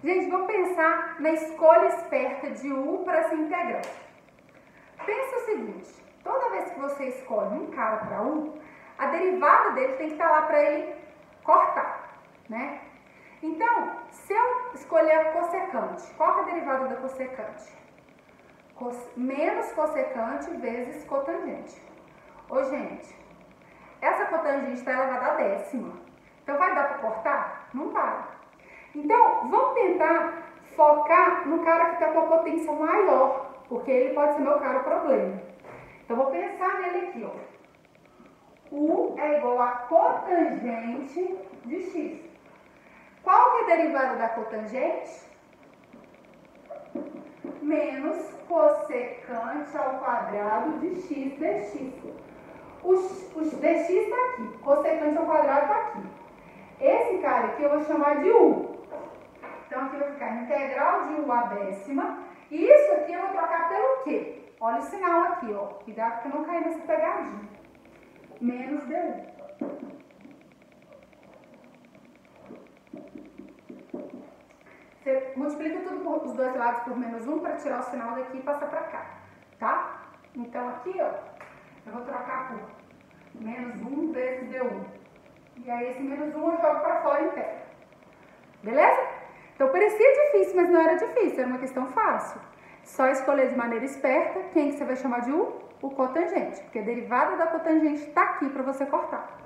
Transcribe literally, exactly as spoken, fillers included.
Gente, vamos pensar na escolha esperta de U para essa integral. Pensa o seguinte, toda vez que você escolhe um cara para U, a derivada dele tem que estar lá para ele cortar, né? Então, se eu escolher a cossecante, qual que é a derivada da cossecante? Cos, menos cossecante vezes cotangente. Ô, gente, essa cotangente está elevada a décima. Então, vai dar para cortar? Não vai. Então, vamos tentar focar no cara que está com a potência maior, porque ele pode ser meu cara problema. Então, vou pensar nele aqui, ó. U é igual a cotangente de x. Qual que é a derivada da cotangente? Menos cossecante ao quadrado de x dx. Os, os dx está aqui, cossecante ao quadrado está aqui. Esse cara aqui eu vou chamar de U. Então aqui vai ficar integral de U a décima. E isso aqui eu vou trocar pelo quê? Olha o sinal aqui, ó. Cuidado para não cair nessa pegadinha. Menos du. Você multiplica tudo por, os dois lados por menos um para tirar o sinal daqui e passar para cá, tá? Então aqui, ó, eu vou trocar por menos um vezes du. E aí esse menos um eu jogo para fora inteiro. Beleza? Então parecia difícil, mas não era difícil, era uma questão fácil. Só escolher de maneira esperta quem que você vai chamar de U? O cotangente, porque a derivada da cotangente está aqui para você cortar.